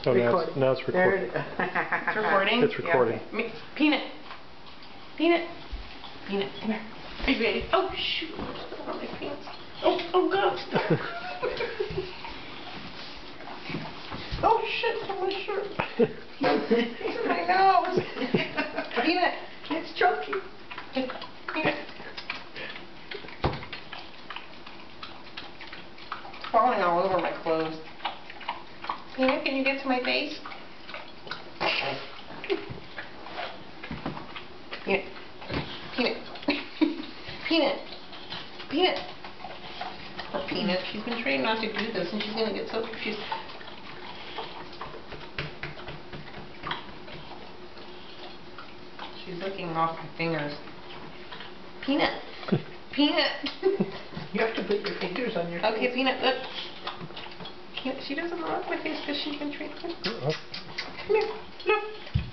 Oh, recording. now it's recording. It's recording? It's recording. Yeah. Peanut. Peanut. Peanut, come here. Are you ready? Oh, shoot. I just put on my pants. Oh, God. Oh, shit. It's on my shirt. It's in my nose. Peanut. It's choking. Peanut. It's falling all over my clothes. Peanut, can you get to my face? Peanut. Peanut. Peanut. Peanut. Poor Peanut. She's been trained not to do this, and she's going to get so confused. She's licking off my fingers. Peanut. Peanut. You have to put your fingers on your face. Okay, Peanut, look. Peanut, she doesn't want my face because she's been trained. Come here. Look.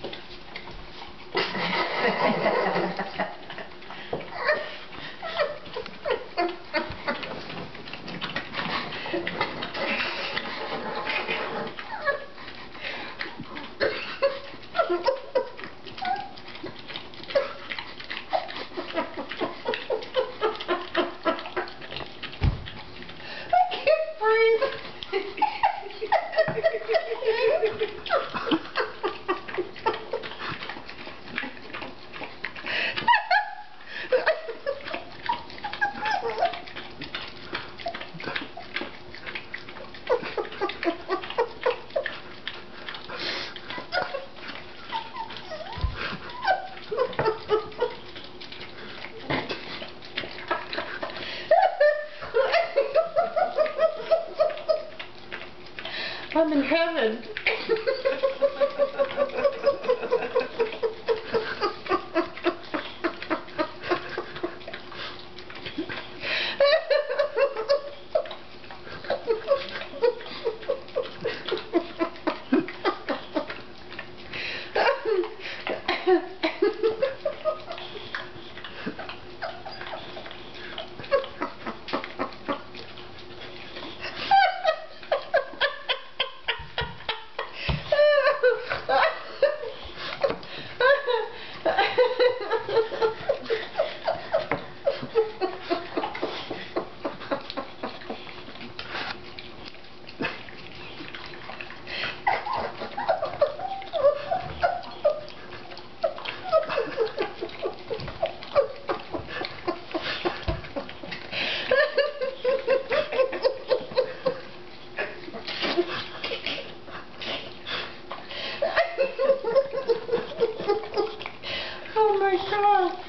I'm in heaven. Oh my God.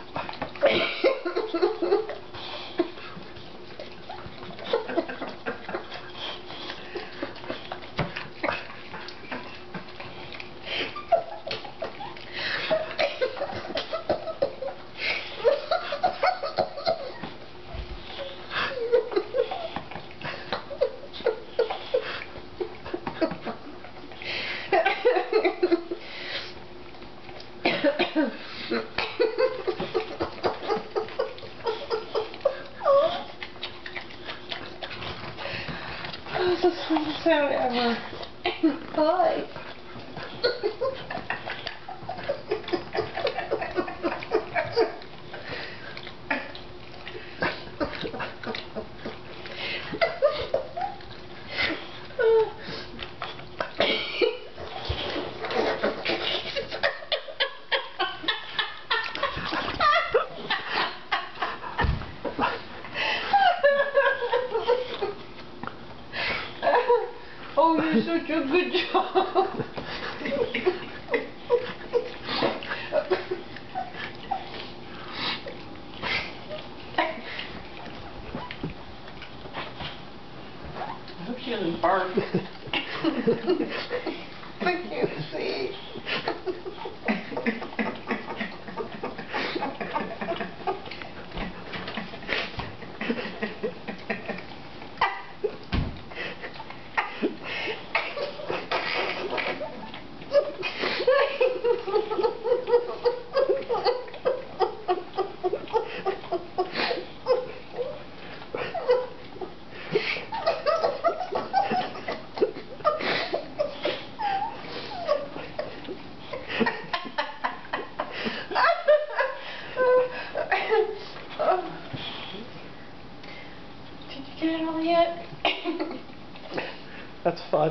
That's the sweetest sound ever. Hi. Oh, you're such a good job. I hope she doesn't bark. I can't see.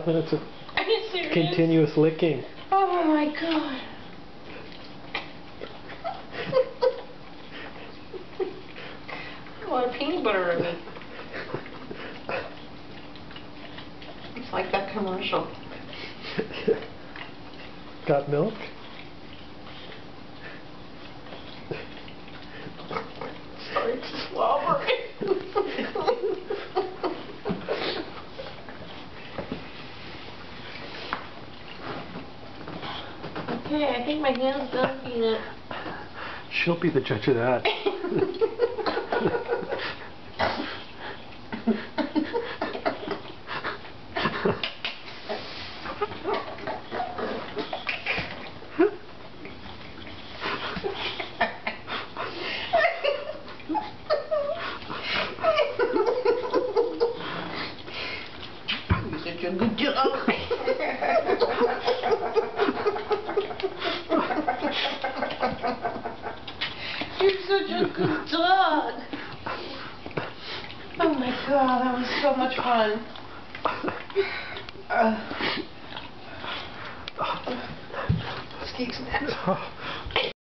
2.5 minutes of Are you serious? continuous licking. Oh my god. A lot of peanut butter in me. It's like that commercial. Got milk? Sorry to slobber. Okay, I think my hand's done, Peanut. She'll be the judge of that. You're such a good job. You're such a good dog. Oh my god, that was so much fun. Steve's next.